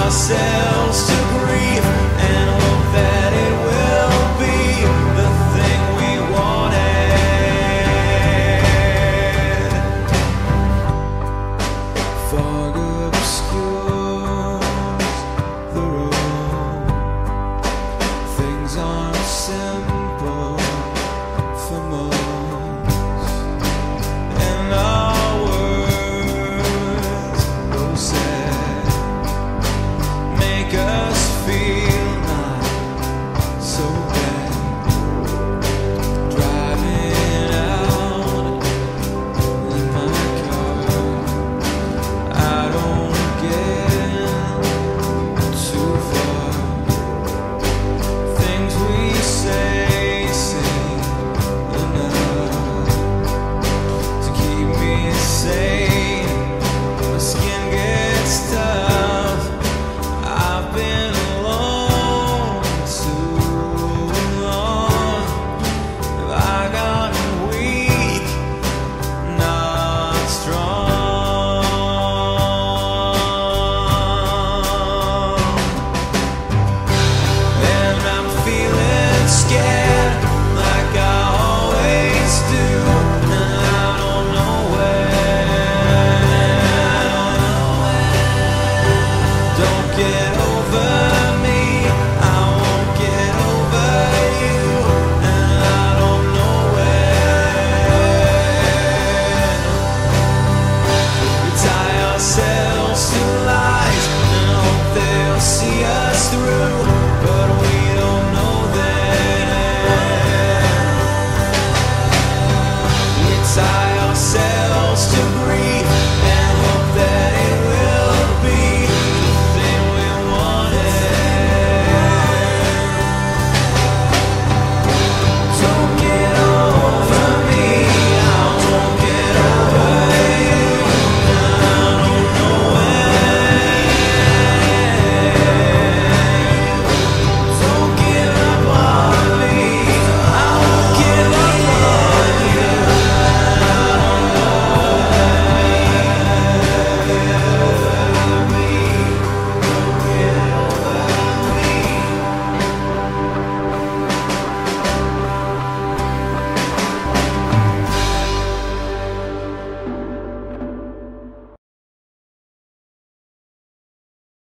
ourselves to grief and hope that it will be the thing we wanted. Fog obscures the road. Things aren't simple for most, and our words go sad, make us feel not so bad. Driving out in my car, I don't get too far. Things we say enough to keep me sane. My skin gets tough. I've been alone too long. Have I gotten weak, not strong? And I'm feeling scared like I always do, and I don't know where. Don't get